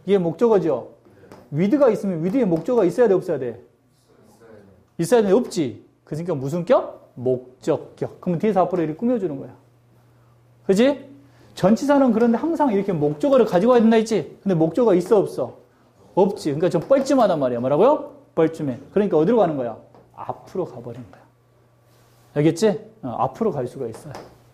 이게 목적어죠. with가 있으면 with에 목적어가 있어야 돼, 없어야 돼? 있어야 돼, 없지. 그러니까 무슨 격? 목적격. 그럼 뒤에서 앞으로 이렇게 꾸며주는 거야. 그지? 전치사는 그런데 항상 이렇게 목적어를 가지고 와야 된다 했지? 근데 목적어가 있어, 없어? 없지. 그러니까 좀 뻘쭘하단 말이야. 뭐라고요? 뻘쭘해. 그러니까 어디로 가는 거야? 앞으로 가버리는 거야. 알겠지? 앞으로 갈 수가 있어요.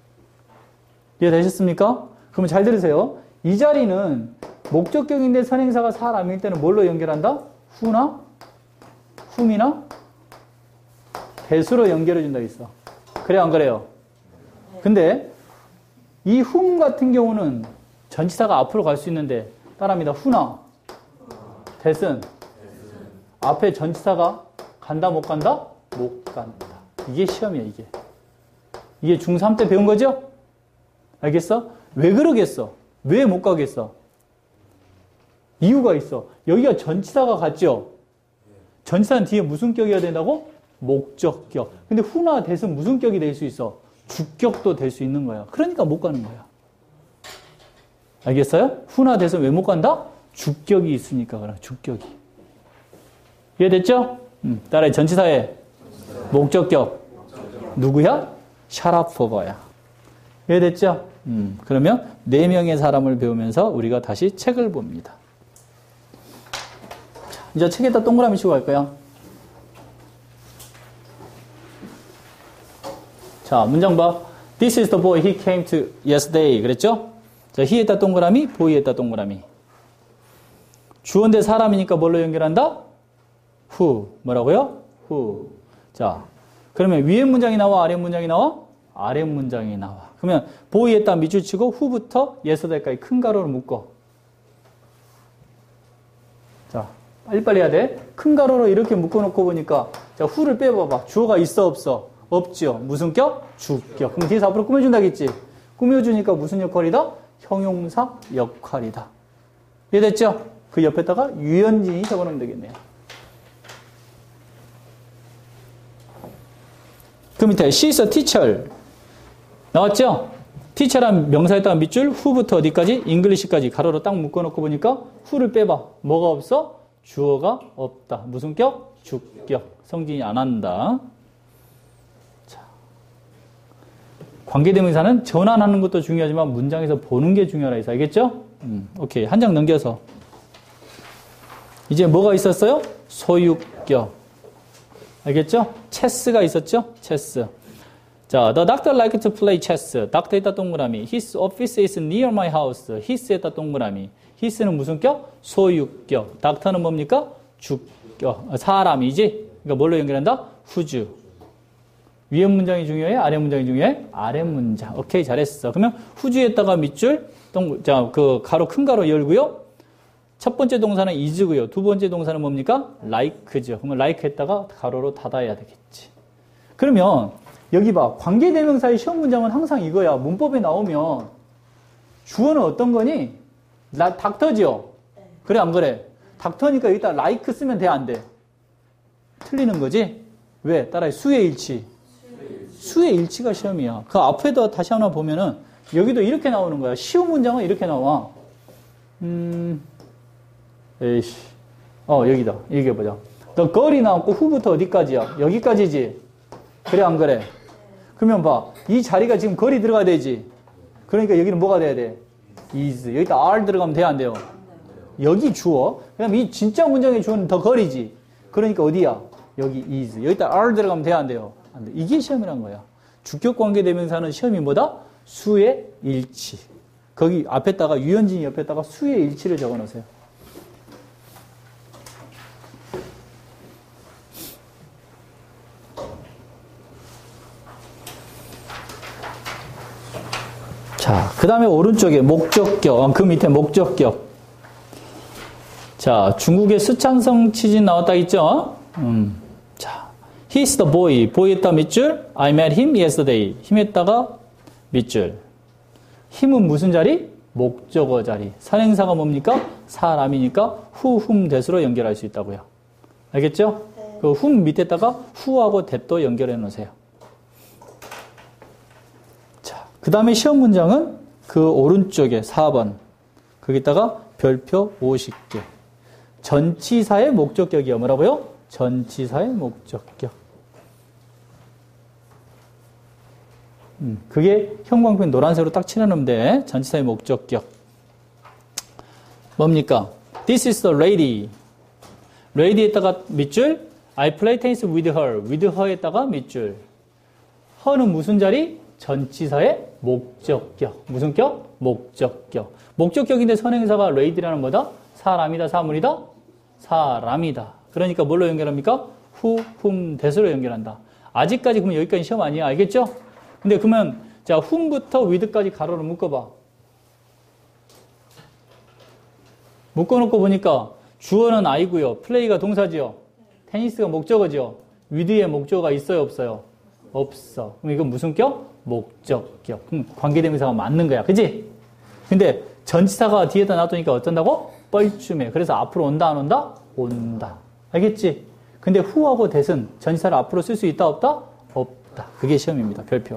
이해되셨습니까? 그러면 잘 들으세요. 이 자리는 목적격인데 선행사가 사람일 때는 뭘로 연결한다? 후나? 훔이나? 대수로 연결해준다 있어. 그래, 안 그래요? 근데 이 훔 같은 경우는 전치사가 앞으로 갈 수 있는데 따라합니다. 후나? 대슨? 앞에 전치사가 간다, 못 간다? 못 간다. 이게 시험이야, 이게. 이게 중3 때 배운 거죠? 알겠어? 왜 그러겠어? 왜 못 가겠어? 이유가 있어. 여기가 전치사가 같죠? 전치사는 뒤에 무슨 격이어야 된다고? 목적격. 근데 후나 대신 무슨 격이 될 수 있어? 주격도 될 수 있는 거야. 그러니까 못 가는 거야. 알겠어요? 후나 대신 왜 못 간다? 주격이 있으니까 그래. 주격이. 이해됐죠? 따라해. 전치사의 목적격. 누구야? 샤라포버야. 이해됐죠? 그러면 4명의 사람을 배우면서 우리가 다시 책을 봅니다. 이제 책에다 동그라미 치고 갈 거야. 자, 문장 봐. This is the boy he came to yesterday. 그랬죠? 자, he에다 동그라미, boy에다 동그라미. 주어인데 사람이니까 뭘로 연결한다? who. 뭐라고요? who. 자, 그러면 위에 문장이 나와, 아래 문장이 나와? 아래 문장이 나와. 그러면 boy에다 밑줄 치고 who부터 yesterday까지 큰 가로로 묶어. 자, 빨리빨리 해야 돼. 큰 가로로 이렇게 묶어놓고 보니까 자, who를 빼봐봐. 주어가 있어, 없어? 없죠. 무슨 격? 주격. 그럼 뒤에서 앞으로 꾸며준다겠지? 꾸며주니까 무슨 역할이다? 형용사 역할이다. 이해됐죠? 그 옆에다가 유연진이 적어놓으면 되겠네요. 그 밑에 she's a teacher 나왔죠? teacher란 명사에다가 밑줄 who부터 어디까지? English까지 가로로 딱 묶어놓고 보니까 who를 빼봐. 뭐가 없어? 주어가 없다. 무슨 격? 주격. 성진이 안 한다. 자, 관계대명사는 전환하는 것도 중요하지만 문장에서 보는 게 중요하다 해서 알겠죠? 오케이. 한 장 넘겨서 이제 뭐가 있었어요? 소유격. 알겠죠? 체스가 있었죠? 체스. 자, the doctor liked to play chess. doctor에다 동그라미. His office is near my house. his에다 동그라미. his는 무슨 격? 소유격. doctor는 뭡니까? 주격. 사람이지? 그러니까 뭘로 연결한다? whose. 위에 문장이 중요해? 아래 문장이 중요해? 아래 문장. 오케이, 잘했어. 그러면 whose에다가 밑줄, 자, 그 가로, 큰 가로 열고요. 첫 번째 동사는 is고요. 두 번째 동사는 뭡니까? like죠. 그러면 like 했다가 가로로 닫아야 되겠지. 그러면 여기 봐. 관계대명사의 시험 문장은 항상 이거야. 문법에 나오면 주어는 어떤 거니? 닥터죠? 그래, 안 그래? 닥터니까 여기다 like 쓰면 돼, 안 돼? 틀리는 거지? 왜? 따라해. 수의 일치. 수의 일치가 시험이야. 그 앞에도 다시 하나 보면은 여기도 이렇게 나오는 거야. 시험 문장은 이렇게 나와. 에이씨. 여기다. 얘기해보자. 너 걸이 나왔고 후부터 어디까지야? 여기까지지? 그래, 안 그래? 그러면 봐. 이 자리가 지금 걸이 들어가야 되지? 그러니까 여기는 뭐가 돼야 돼? is. 여기다 are 들어가면 돼야 안 돼요? 여기 주어. 그럼 이 진짜 문장의 주어는 더 걸이지? 그러니까 어디야? 여기 is. 여기다 are 들어가면 돼야 안 돼요? 안 돼. 이게 시험이란 거야. 주격 관계 대명사는 시험이 뭐다? 수의 일치. 거기 앞에다가 유연진이 옆에다가 수의 일치를 적어 놓으세요. 자, 그 다음에 오른쪽에 목적격, 그 밑에 목적격. 자, 중국의 스촨성 치진 나왔다 있죠? 자, he's the boy. boy에다 밑줄. I met him yesterday. 힘에다가 밑줄. 힘은 무슨 자리? 목적어 자리. 선행사가 뭡니까? 사람이니까 who, whom, that으로 연결할 수 있다고요. 알겠죠? 네. 그 whom 밑에다가 who하고 that도 연결해 놓으세요. 그 다음에 시험 문장은 그 오른쪽에 4번. 거기다가 별표 50개. 전치사의 목적격이요. 뭐라고요? 전치사의 목적격. 그게 형광펜 노란색으로 딱 칠해놓으면 돼. 전치사의 목적격. 뭡니까? This is the lady. lady에다가 밑줄. I play tennis with her. with her에다가 밑줄. her는 무슨 자리? 전치사의 목적격. 무슨 격? 목적격. 목적격인데 선행사가 lady라는 뭐다? 사람이다, 사물이다? 사람이다. 그러니까 뭘로 연결합니까? who, whom, that으로 연결한다. 아직까지 그러면 여기까지 시험 아니야. 알겠죠? 근데 그러면 자, whom부터 with까지 가로로 묶어봐. 묶어놓고 보니까 주어는 I고요. play가 동사지요. 테니스가 목적어지요. with의 목적어가 있어요, 없어요? 없어. 그럼 이건 무슨 격? 목적격. 관계대명사가 맞는 거야. 그치? 근데 전치사가 뒤에다 놔두니까 어쩐다고? 뻘쭘해. 그래서 앞으로 온다, 안 온다? 온다. 알겠지? 근데 who하고 that은 전치사를 앞으로 쓸 수 있다, 없다? 없다. 그게 시험입니다. 별표.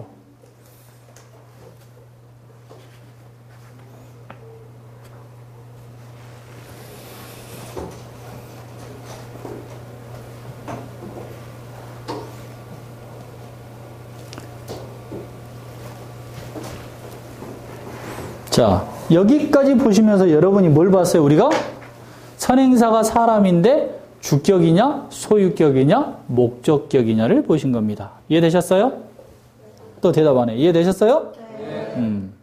자, 여기까지 보시면서 여러분이 뭘 봤어요? 우리가 선행사가 사람인데 주격이냐, 소유격이냐, 목적격이냐를 보신 겁니다. 이해되셨어요? 또 대답 안 해. 이해되셨어요? 네.